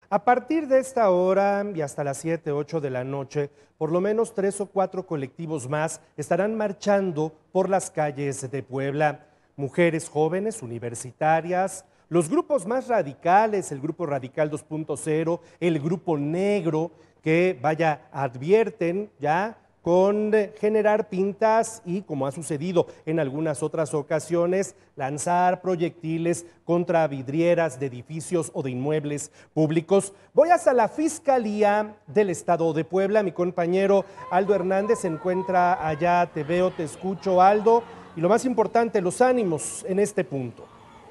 A partir de esta hora y hasta las 7, 8 de la noche, por lo menos 3 o 4 colectivos más estarán marchando por las calles de Puebla. Mujeres jóvenes, universitarias, los grupos más radicales, el Grupo Radical 2.0, el Grupo Negro, que advierten ya con generar pintas y, como ha sucedido en algunas otras ocasiones, lanzar proyectiles contra vidrieras de edificios o de inmuebles públicos. Voy hasta la Fiscalía del Estado de Puebla. Mi compañero Aldo Hernández se encuentra allá. Te veo, te escucho, Aldo. Y lo más importante, los ánimos en este punto.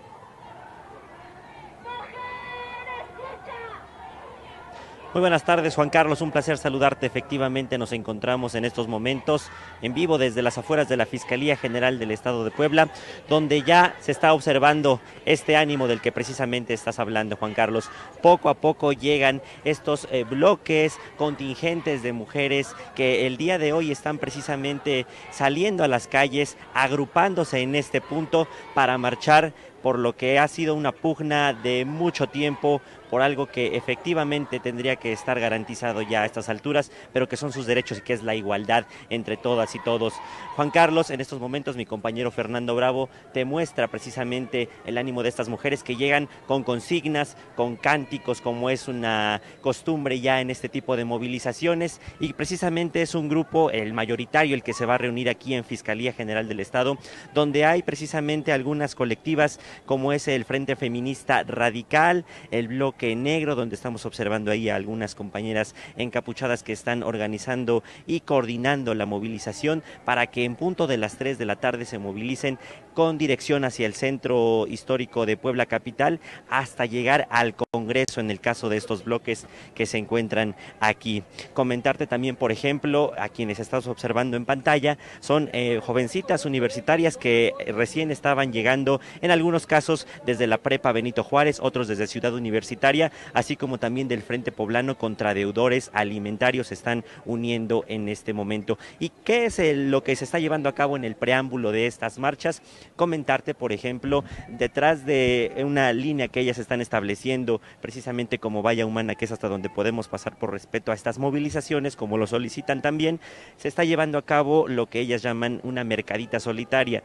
Muy buenas tardes, Juan Carlos, un placer saludarte. Efectivamente nos encontramos en estos momentos en vivo desde las afueras de la Fiscalía General del Estado de Puebla, donde ya se está observando este ánimo del que precisamente estás hablando, Juan Carlos. Poco a poco llegan estos bloques, contingentes de mujeres que el día de hoy están precisamente saliendo a las calles, agrupándose en este punto para marchar por lo que ha sido una pugna de mucho tiempo, por algo que efectivamente tendría que estar garantizado ya a estas alturas, pero que son sus derechos y que es la igualdad entre todas y todos. Juan Carlos, en estos momentos mi compañero Fernando Bravo te muestra precisamente el ánimo de estas mujeres que llegan con consignas, con cánticos, como es una costumbre ya en este tipo de movilizaciones, y precisamente es un grupo, el mayoritario, el que se va a reunir aquí en Fiscalía General del Estado, donde hay precisamente algunas colectivas como es el Frente Feminista Radical, el Bloque Negro, donde estamos observando ahí a algunas compañeras encapuchadas que están organizando y coordinando la movilización para que en punto de las 3 de la tarde se movilicen con dirección hacia el centro histórico de Puebla capital hasta llegar al Congreso en el caso de estos bloques que se encuentran aquí. Comentarte también, por ejemplo, a quienes estás observando en pantalla, son jovencitas universitarias que recién estaban llegando, en algunos casos desde la Prepa Benito Juárez, otros desde Ciudad Universitaria, así como también del Frente Poblano contra Deudores Alimentarios, se están uniendo en este momento. ¿Y qué es lo que se está llevando a cabo en el preámbulo de estas marchas? Comentarte, por ejemplo, detrás de una línea que ellas están estableciendo, precisamente como valla humana, que es hasta donde podemos pasar por respeto a estas movilizaciones, como lo solicitan también, se está llevando a cabo lo que ellas llaman una mercadita solidaria,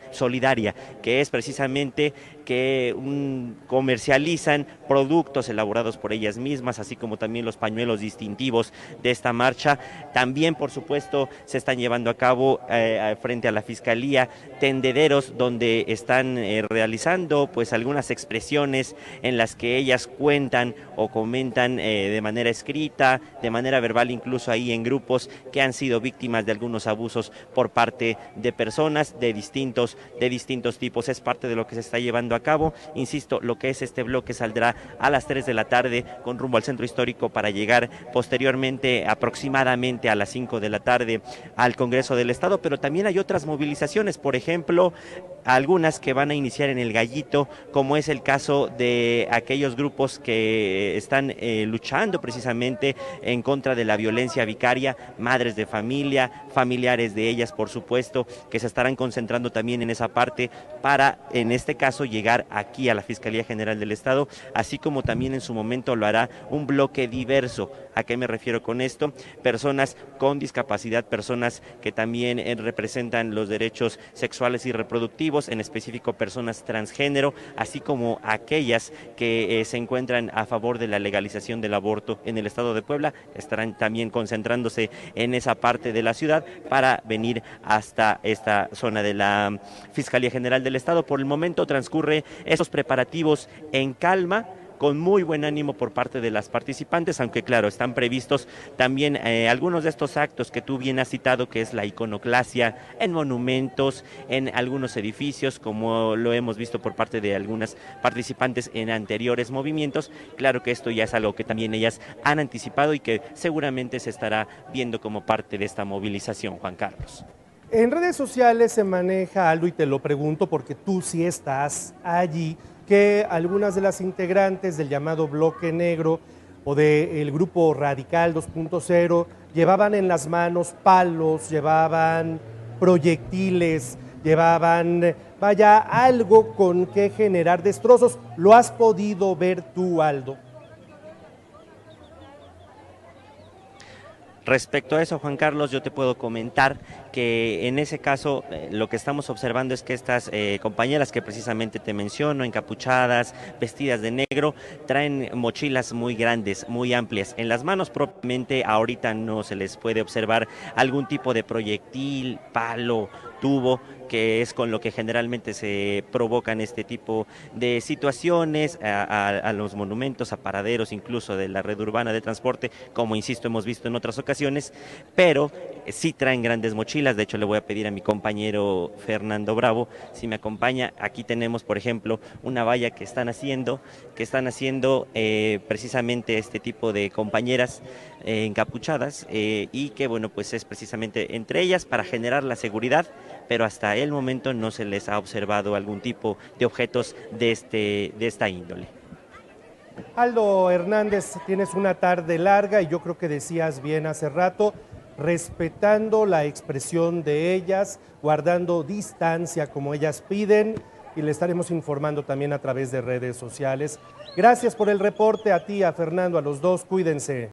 que es precisamente que comercializan productos elaborados por ellas mismas, así como también los pañuelos distintivos de esta marcha. También, por supuesto, se están llevando a cabo frente a la Fiscalía tendederos donde están realizando pues algunas expresiones en las que ellas cuentan o comentan de manera escrita, de manera verbal, incluso ahí en grupos, que han sido víctimas de algunos abusos por parte de personas de distintos tipos. Es parte de lo que se está llevando a cabo. Insisto, lo que es este bloque saldrá a las 3 de la tarde con rumbo al centro histórico para llegar posteriormente aproximadamente a las 5 de la tarde al Congreso del Estado, pero también hay otras movilizaciones, por ejemplo, algunas que van a iniciar en el Gallito, como es el caso de aquellos grupos que están luchando precisamente en contra de la violencia vicaria, madres de familia, familiares de ellas, por supuesto, que se estarán concentrando también en esa parte para, en este caso, llegar aquí a la Fiscalía General del Estado, así como también en su momento lo hará un bloque diverso. ¿A qué me refiero con esto? Personas con discapacidad, personas que también representan los derechos sexuales y reproductivos, en específico personas transgénero, así como aquellas que se encuentran a favor de la legalización del aborto en el Estado de Puebla, estarán también concentrándose en esa parte de la ciudad para venir hasta esta zona de la Fiscalía General del Estado. Por el momento transcurre estos preparativos en calma, con muy buen ánimo por parte de las participantes, aunque claro, están previstos también algunos de estos actos que tú bien has citado, que es la iconoclasia en monumentos, en algunos edificios, como lo hemos visto por parte de algunas participantes en anteriores movimientos. Claro que esto ya es algo que también ellas han anticipado y que seguramente se estará viendo como parte de esta movilización, Juan Carlos. En redes sociales se maneja algo, y te lo pregunto porque tú sí estás allí, que algunas de las integrantes del llamado Bloque Negro o del Grupo Radical 2.0 llevaban en las manos palos, llevaban proyectiles, llevaban, algo con que generar destrozos. ¿Lo has podido ver tú, Aldo? Respecto a eso, Juan Carlos, yo te puedo comentar que en ese caso lo que estamos observando es que estas compañeras que precisamente te menciono, encapuchadas, vestidas de negro, traen mochilas muy grandes, muy amplias. En las manos propiamente ahorita no se les puede observar algún tipo de proyectil, palo, tubo, que es con lo que generalmente se provocan este tipo de situaciones a los monumentos, a paraderos incluso de la red urbana de transporte, como insisto hemos visto en otras ocasiones, pero sí traen grandes mochilas. De hecho le voy a pedir a mi compañero Fernando Bravo si me acompaña. Aquí tenemos por ejemplo una valla que están haciendo precisamente este tipo de compañeras encapuchadas y que bueno pues es precisamente entre ellas para generar la seguridad, pero hasta el momento no se les ha observado algún tipo de objetos de esta índole. Aldo Hernández, tienes una tarde larga y yo creo que decías bien hace rato, respetando la expresión de ellas, guardando distancia como ellas piden, y le estaremos informando también a través de redes sociales. Gracias por el reporte, a ti, a Fernando, a los dos, cuídense.